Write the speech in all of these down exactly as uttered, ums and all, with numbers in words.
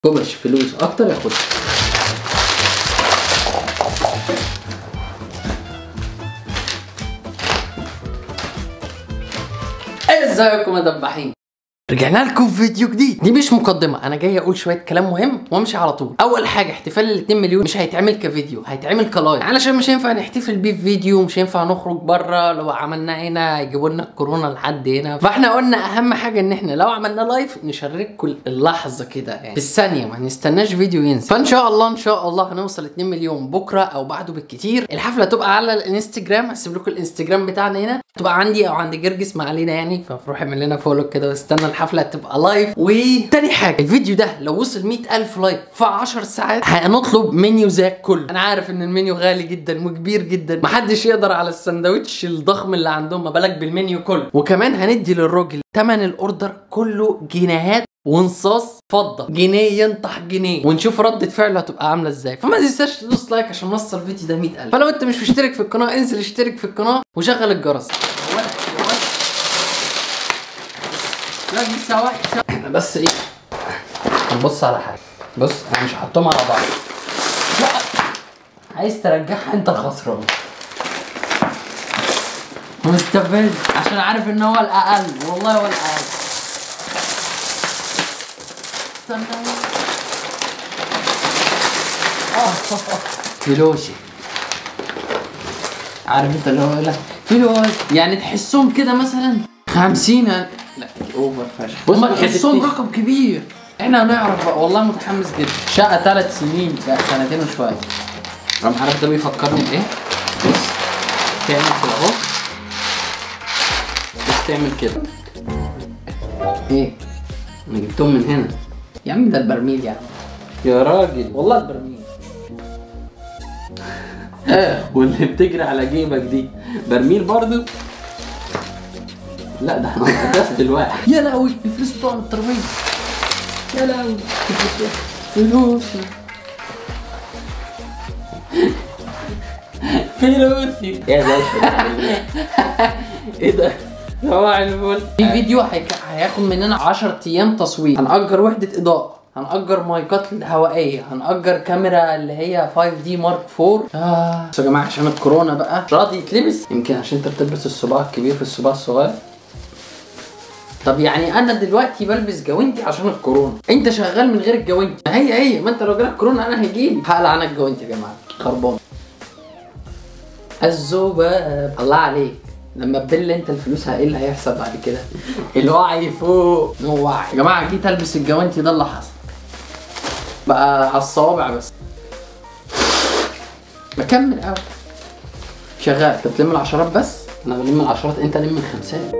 كومش فلوس اكتر ياخدها. ازيكم يا دباحين، رجعنا لكم في فيديو جديد. دي مش مقدمه، انا جاي اقول شويه كلام مهم وامشي على طول. اول حاجه، احتفال ال اتنين مليون مش هيتعمل كفيديو، هيتعمل كلايف، علشان مش هينفع نحتفل بيه في فيديو، مش هينفع نخرج بره. لو عملنا هنا هيجيبوا لنا الكورونا لحد هنا. فاحنا قلنا اهم حاجه ان احنا لو عملنا لايف نشارككم اللحظه كده، يعني في الثانيه، ما نستناش فيديو ينزل. فان شاء الله ان شاء الله هنوصل اتنين مليون بكره او بعده بالكتير. الحفله تبقى على الانستجرام، هسيب لكم الانستجرام بتاعنا هنا، تبقى عندي او عند جرجس، ما علينا يعني. فروح اعمل لنا فولو كده واستنى الحفله تبقى لايف. وتاني حاجه، الفيديو ده لو وصل مية ألف لايك في عشر ساعات هنطلب منيو زاك كله. انا عارف ان المنيو غالي جدا وكبير جدا، محدش يقدر على السندوتش الضخم اللي عندهم، ما بالك بالمنيو كله. وكمان هندي للراجل تمن الاوردر كله جنيهات ونصاص فضه، جنيه ينطح جنيه، ونشوف ردة فعله هتبقى عامله ازاي. فما تنساش تدوس لايك عشان نوصل الفيديو ده مية ألف. فلو انت مش مشترك في القناه انزل اشترك في القناه وشغل الجرس. لا دي سوا احنا بس ايه، نبص على حاجه. بص انا مش هحطهم على بعض، لا عايز ترجعها انت الخسران. مستفز عشان عارف ان هو الاقل، والله هو الاقل. استنى اه فلوسي، عارف انت اللي هو يقول لك فلوس، يعني تحسهم كده مثلا خمسين. لا اوفر فشخ، بص تحسهم رقم كبير. احنا هنعرف بقى، والله متحمس جدا. شقه ثلاث سنين بقى سنتين وشويه. رغم عارف ده بيفكرني بايه؟ بص تعمل كده اهو، بص تعمل كده ايه؟ انا جبتهم من هنا يا عم، ده البرميل يا عم يا راجل، والله البرميل. اه واللي بتجري على جيبك دي برميل برضو؟ لا ده انا قدست الواحد. يا لهوي الفلوس بتوع الترابيزه، يا لهوي فلوس فلوسي يا باشا. ايه ده؟ صباح الفل. في فيديو هيك... هياخد مننا عشرة ايام تصوير. هنأجر وحدة اضاءة، هنأجر مايكات هوائية، هنأجر كاميرا اللي هي خمسة دي مارك فور. اه بس يا جماعة عشان الكورونا بقى راضي يتلبس، يمكن عشان انت بتلبس الصباع الكبير في الصباع الصغير. طب يعني انا دلوقتي بلبس جوانتي عشان الكورونا، انت شغال من غير الجوانتي، هي هي ما انت لو جالك كورونا انا هيجيلي. هقلع عنك الجوانتي يا جماعه، خربان. الذباب الله عليك، لما تبل انت الفلوس ايه اللي هيحصل بعد كده؟ الوعي فوق نو وعي يا جماعه. جيت البس الجوانتي ده اللي حصل بقى على الصوابع بس. بكمل قوي شغال. انت بتلم العشرات بس، انا بلم العشرات، انت لم الخمسات.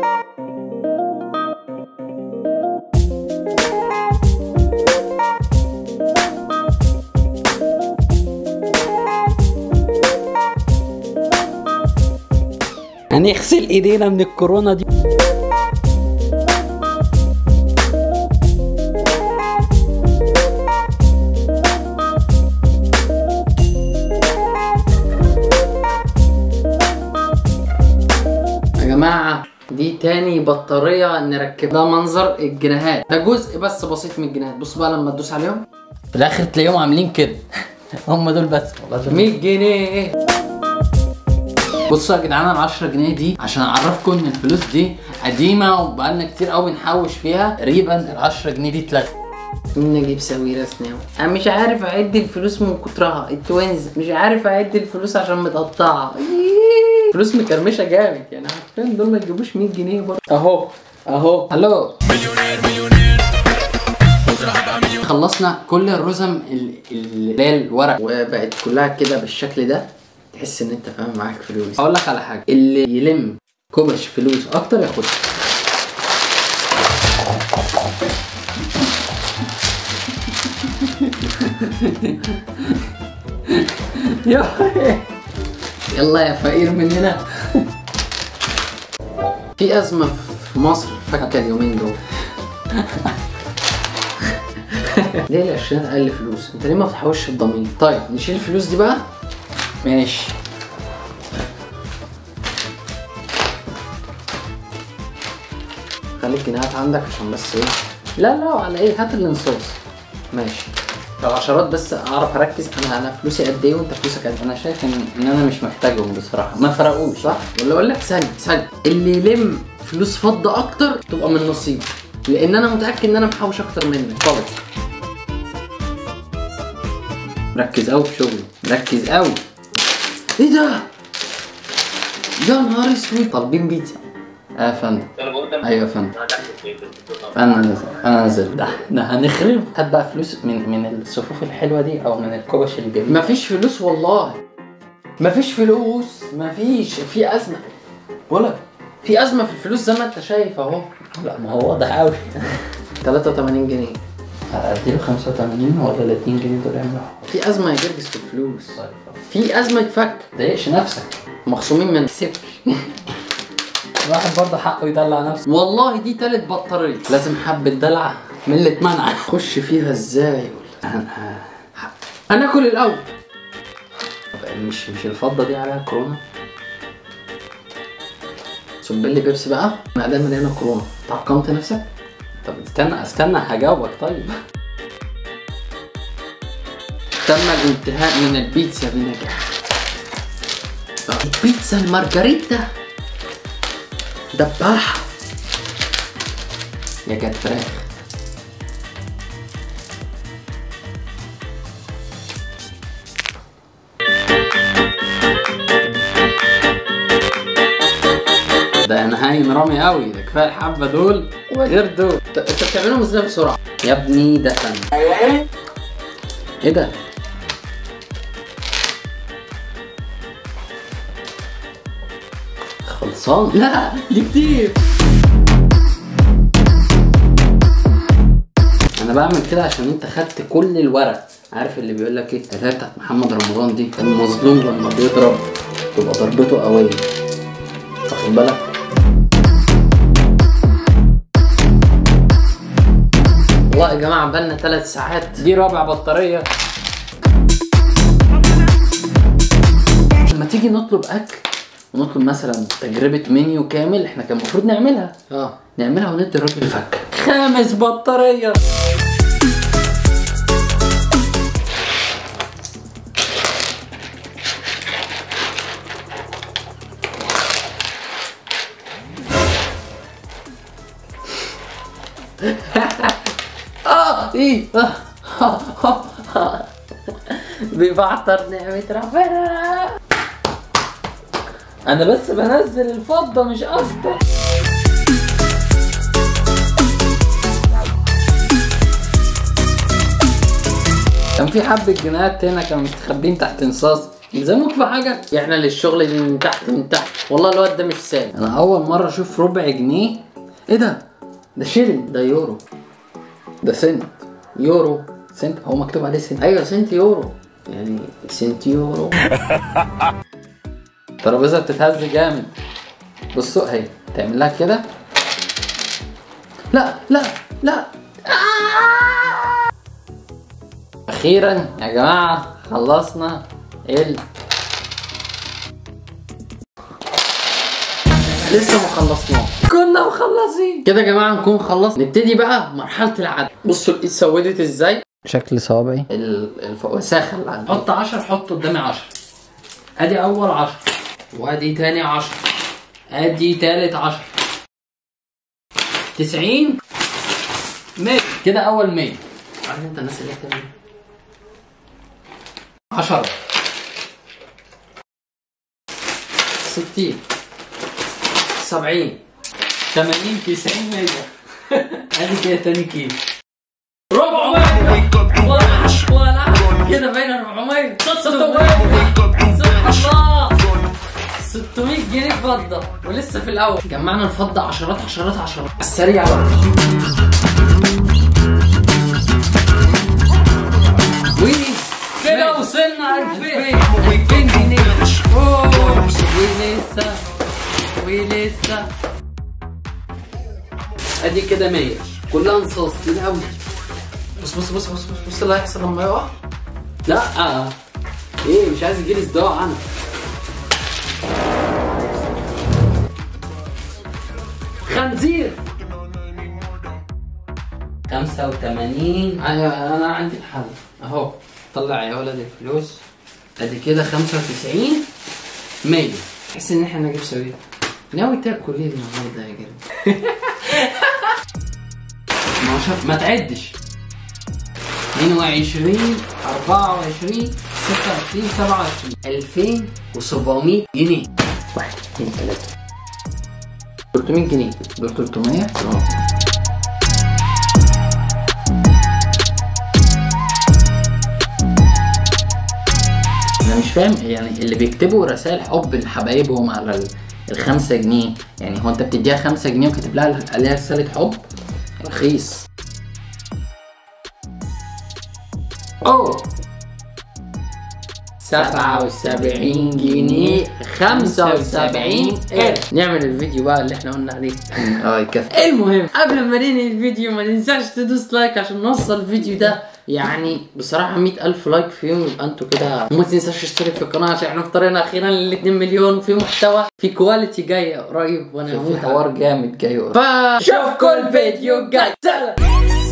هنغسل ايدينا من الكورونا دي. يا جماعة دي تاني بطارية نركب. ده منظر الجنيهات، ده جزء بس بسيط من الجنيهات. بص بقى لما تدوس عليهم في الاخر تلاقيهم عاملين كده. هم دول بس مية جنيه. بصوا يا جدعان، ال عشرة جنيه دي عشان اعرفكم ان الفلوس دي قديمه وبقالنا كتير قوي بنحوش فيها. تقريبا ال عشرة جنيه دي اتلغت. مين نجيب ساويرة سناوي؟ انا مش عارف اعد الفلوس من كترها. التوينز مش عارف اعد الفلوس عشان متقطعه. فلوس مكرمشه جامد يعني. عارفين دول ما يجيبوش مية جنيه برضه. اهو اهو الو مليونير مليونير. خلصنا كل الرزم اللي هي الورق وبقت كلها كده بالشكل ده، تحس ان انت فاهم معاك فلوس. اقول لك على حاجه، اللي يلم كومش فلوس اكتر ياخدها. يلا يا فقير مننا. في ازمه في مصر فكه اليومين دول. ليه القرشين اقل فلوس؟ انت ليه ما بتحوش الضمير؟ طيب نشيل الفلوس دي بقى، ماشي. خلي الجنيهات عندك عشان بس ايه. لا لا على ايه، هات الانصاص. ماشي. لو عشرات بس اعرف اركز. انا انا فلوسي قد ايه وانت فلوسك قد ايه؟ انا شايف ان ان انا مش محتاجهم بصراحه، ما فرقوش صح؟ ولا اقول لك ثانيه ثانيه، اللي يلم فلوس فضه اكتر تبقى من نصيبي، لان انا متاكد ان انا محوش اكتر منك. طبعا ركز قوي في شغله، ركز قوي. ايه ده؟ يا نهار اسود. طالبين بيتزا. اه يا فندم. ايوه يا فندم. انا نازل انا نازل. ده احنا هنخرب. هات بقى فلوس من من الصفوف الحلوه دي او من الكوبش الجميل. مفيش فلوس والله، مفيش فلوس، مفيش. في ازمه ولا في ازمه في الفلوس زي ما انت شايف اهو. لا ما هو واضح قوي. تلاتة وتمانين جنيه. اديله خمسة وتمانين ولا ال اتنين جنيه دول يعملوا؟ في ازمه يا جرجس في الفلوس. في ازمه يتفك. متضايقش نفسك، مخصومين من الصفر. الواحد برضه حقه يدلع نفسه. والله دي تالت بطاريه. لازم حبه دلع من اللي اتمنع. خش فيها ازاي؟ انا اكل الاول. مش مش الفضه دي عليها كورونا؟ صب لي بيبسي بقى. ما دام مليانه كورونا. تعقمت نفسك؟ طب استنى استنى هجاوبك. طيب تم الانتهاء من البيتزا بنجاح. البيتزا المارجريتا دباحة يا جت فراخ. ده انا هاين رامي قوي. ده كفايه الحبه دول غير دول. انت بتعملهم ازاي بسرعه يا ابني؟ ده انا ايه ده؟ خلصان؟ لا دي كتير. انا بعمل كده عشان انت خدت كل الورق. عارف اللي بيقول لك ايه؟ اللي هي بتاعت محمد رمضان دي، المظلوم لما بيضرب تبقى ضربته قويه. واخد بالك؟ والله يا جماعه بقالنا ثلاث ساعات. دي رابع بطاريه. لما تيجي نطلب اكل ونطلب مثلا تجربه منيو كامل، احنا كان المفروض نعملها. اه نعملها وندي الراجل الفكه. خامس بطاريه. اه ايه بيبعتر نعمة ربنا. انا بس بنزل الفضة مش اكتر. كان في حبة جنيهات هنا كانوا مستخبين تحت نصاص. يلزموك في حاجة؟ احنا للشغل دي من تحت من تحت. والله الواد ده مش سالم. انا اول مرة اشوف ربع جنيه. ايه ده؟ ده شيلين. ده يورو. ده سنت. يورو. سنت. هو مكتوب عليه سنت. ايوه سنت يورو، يعني سنت يورو. الترابيزه بتتهز جامد. بصوا اهي، تعمل لها كده. لا لا لا. اخيرا يا جماعه خلصنا ال لسه ما خلصناه. كنا مخلصين كده يا جماعه نكون خلصنا. نبتدي بقى مرحله العد. بصوا الايد سودت ازاي. شكل صوابعي الوساخه اللي عندي. حط عشرة. حط قدامي عشرة. ادي اول عشرة، وادي تاني عشرة، ادي تالت عشرة، تسعين، مية. كده اول مية. عارف انت الناس اللي بتعمل عشرة، ستين، سبعين، تمانين، تسعين، مية. ادي كده تاني كيلو. ربعمية. ولا كده بين أربعمية. ستمية. سبحان الله. ستمية جنيه فضة ولسه في الأول. جمعنا الفضة عشرات عشرات عشرات. السريع بقى. وي كده وصلنا ألفين. ألفين جنيه. اوه ولسه ولسه. ادي كده مية. كلها نصاص كده قوي. بص بص بص بص بص اللي هيحصل لما يقع. لا ايه، مش عايز يجيلي صداع انا. خنزير. خمسة وتمانين. ايوه انا عندي الحل اهو. طلع يا ولد الفلوس. ادي كده خمسة وتسعين مية. تحس ان احنا نجيب سويه. ناوي تاكل ايه النهارده يا جدع؟ اتناشر ما تعدش. اتنين وعشرين اربعة وعشرين ستة وعشرين سبعة وعشرين ألفين وسبعمية جنيه. واحد اتنين تلاتة تلتمية جنيه. دول تلتمية؟ اه. انا مش فاهم يعني اللي بيكتبوا رسائل حب لحبايبهم على ال- الخمسة جنيه، يعني هو انت بتديها خمسة جنيه وكاتب لها عليها رسالة حب؟ رخيص. اوه سبعة وسبعين جنيه خمسة وسبعين قرش. نعمل الفيديو بقى اللي احنا قلنا عليه. اه يكفي. المهم قبل ما ننهي الفيديو ما تنساش تدوس لايك عشان نوصل الفيديو ده يعني بصراحة مية ألف لايك في يوم، يبقى انتوا كده. وما تنساش تشترك في القناة عشان احنا في طريقنا اخيرا لل اتنين مليون، وفي محتوى في كواليتي جاية قريب وانا في هموت حوار جامد جاي. فشوفكوا الفيديو الجاي. سلام.